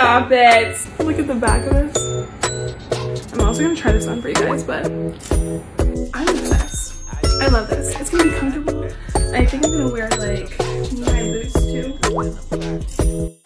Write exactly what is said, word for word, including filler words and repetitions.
Stop it. Look at the back of this. I'm also gonna try this on for you guys, but I'm obsessed. I love this. It's gonna be comfortable. I think I'm gonna wear like knee-high boots too.